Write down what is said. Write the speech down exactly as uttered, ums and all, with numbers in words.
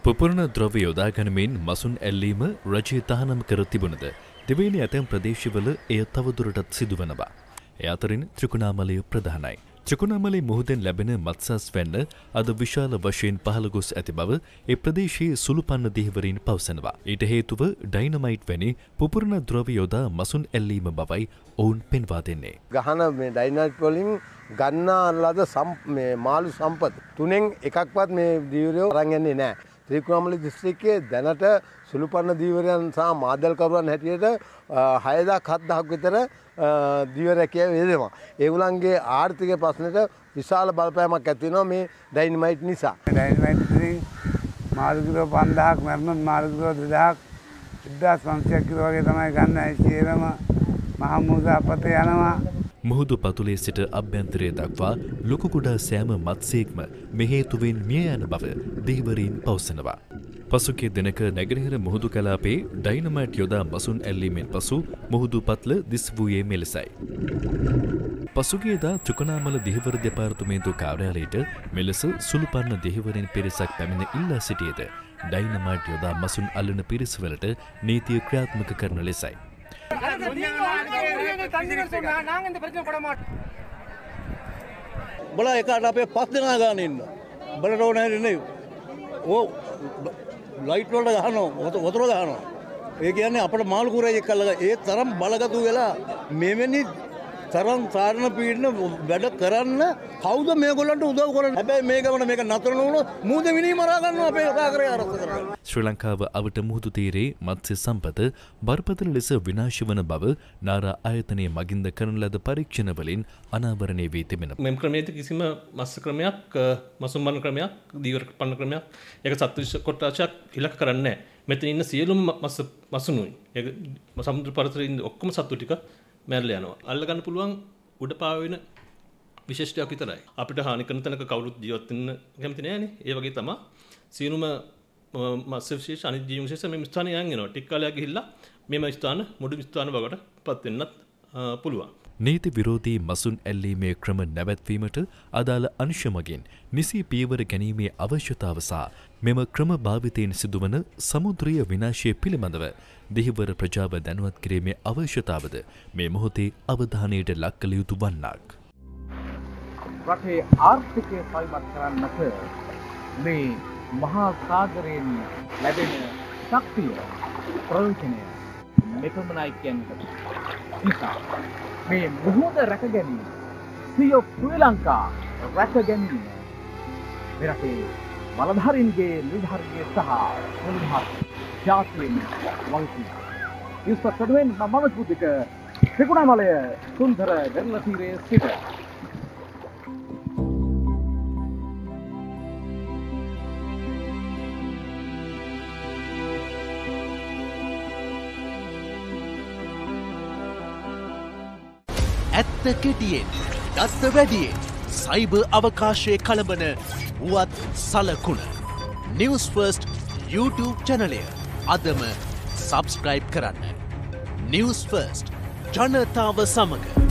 පුපුරණ ද්‍රව්‍ය යොදා ගනිමින් මසුන් ඇල්ලීම රජය තහනම් කර තිබුණද දෙවැනි ඇතැම් ප්‍රදේශවල එය තවදුරටත් සිදුවනවා. ඒ අතරින් ත්‍රිකුණාමලය ප්‍රධානයි. ත්‍රිකුණාමලය මුහුදෙන් ලැබෙන මත්ස්‍යස් වැන්න අද විශාල වශයෙන් පහළ ගොස් ඇති බව ඒ ප්‍රදේශයේ සුළුපන්න දිහිවරින් පවසනවා. ඊට හේතුව ඩයිනමයිට් වැනි පුපුරණ ද්‍රව්‍ය යොදා මසුන් ඇල්ලීම බවයි ඔවුන් පෙන්වා දෙන්නේ. ගහන මේ ඩයිනමයිට් වලින් ගන්නා ලද මේ මාළු සම්පත තුනෙන් එකක්වත් මේ දියවරයෝ අරන් යන්නේ නැහැ. ත්‍රිකුණාමලය දිස්ත්‍රික්කයේ දැනට සුළුපන්න දීවරයන් සහ මාදල්කරුවන් හැටියට හයදාස් හත්දාස් විතර දීවරකයෝ වේදෙනවා. ඒගොල්ලන්ගේ ආර්ථික ප්‍රශ්නෙට විශාල බලපෑමක් ඇති වෙනවා මේ ඩයිනමයිට් නිසා. ඩයිනමයිට් වලින් මාළු කිලෝ පන්දාහක් මරණ මාළු කිලෝ දෙදාහක් එක්දාස් පන්සියයක් කිලෝ වගේ තමයි ගන්න. ඒ සියලුම මහා මුහුද අපත යනවා. මුහුදු පතුලේ සිට අභ්‍යන්තරය දක්වා ලොකු කුඩා සෑම මත්ස්‍යයෙක්ම මේ හේතුවෙන් මිය යන බව දෙහිවරින් පවසනවා. පසුගිය දිනක නැගෙනහිර මුහුදු කලාපයේ ඩයිනමයිට් යොදා මසුන් ඇල්ලීමෙන් පසු මුහුදු පත්ල දිස් වූයේ මෙලෙසයි. පසුගියදා ත්‍රිකුණාමල දෙහිවර දෙපාර්තමේන්තු කාර්යාලයට මෙලෙස සුළුපන්න දෙහිවරින් පිරිසක් පැමිණ ඉල්ලා සිටියද ඩයිනමයිට් යොදා මසුන් අල්ලන පිරිස්වලට නීතිය ක්‍රියාත්මක කරන ලෙසයි. බල එකට අපේ පස් දෙනා ගන්න ඉන්න. බලට ඕන හැරි නෙවෙයි. ඕ ලයිට් වලට ගහනවා, වතුර ගහනවා. ඒ කියන්නේ අපේ මාළු කුරේ එක්කලා ඒ තරම් බලගතු වෙලා මෙවැනි තරම් සාරණ පීඩන වැඩ කරන්න කවුද මේගොල්ලන්ට උදව් කරන්නේ? හැබැයි මේ ගමන මේක නතර නොවුනොත් මූද විනී මරා ගන්නවා අපේ සාගරය අරස කරලා. ශ්‍රී ලංකාව අවට මුහුදු තීරයේ මත්ස්‍ය සම්පත බරපතල ලෙස විනාශ වන බව නාරා ආයතනයේ මගින්ද කරන ලද පරීක්ෂණ වලින් අනාවරණය වී තිබෙනවා. මෙම් ක්‍රමයේදී කිසිම මත්ස්‍ය ක්‍රමයක්, මසුන් මරණ ක්‍රමයක්, දීවර පන්න ක්‍රමයක් ඒක සත්විශ කොටසක් ඉලක්ක කරන්නේ නැහැ. මෙතන ඉන්න සියලුම මස් මසුනුයි ඒක සමුද්‍ර පරිසරයේ ඉන්න ඔක්කොම සත්තු ටික මැරලා යනවා. අල්ල ගන්න පුළුවන් උඩ පාවෙන විශේෂයක් විතරයි. අපිට හානි කරන තැනක කවුරුත් ජීවත් වෙන්න කැමති නෑනේ. ඒ වගේ තමයි සියලුම මත්ස්‍ය විශේෂ අනිත් ජීව විශේෂ මේ ස්ථානයේ යන් එනවා. ටික කාලයක් ගිහිල්ලා මේම ස්ථාන මුඩු ස්ථාන වලට පත් වෙන්නත් පුළුවන්. නීති විරෝධී මසුන් ඇල්ලීමේ ක්‍රම නැවැත්වීමට අදාළ අංශ මගින් නිසි පියවර ගැනීමේ අවශ්‍යතාව සහ මෙම ක්‍රම භාවිතයෙන් සිදුවන සමුද්‍රීය විනාශය පිළිබඳව දෙහිවර ප්‍රජාව දැනුවත් කිරීමේ අවශ්‍යතාවද මේ මොහොතේ අවධානයට ලක් කළ යුතු වන්නක්. රටේ ආර්ථිකය සල්මත් කරන්නට මේ මහා සාගරයෙන් ලැබෙන ශක්තිය ප්‍රයෝජනය මෙපමණයි කියන්නට නිසා මේ මුහුද රැක ගැනීම සියෝ ශ්‍රී ලංකා රැක ගැනීම මේ රටේ බලධාරීන්ගේ නිලධාරීන්ගේ සහ මුල්හත් ජාතියෙන් වංශී ඉස්පතඩුවෙන් මම පුදුක ත්‍රිකුණාමලය සුන්දර වෙරළ තීරයේ සිට ඇත්ත කෙටියෙන් දත්ත වැඩියෙන් සයිබර් අවකාශයේ කළඹන වුවත් සලකුණ නිවුස් ෆර්ස්ට් YouTube චැනලය අදම සබස්ක්‍රයිබ් කරන්න. නිවුස් ෆර්ස්ට් ජනතාව සමග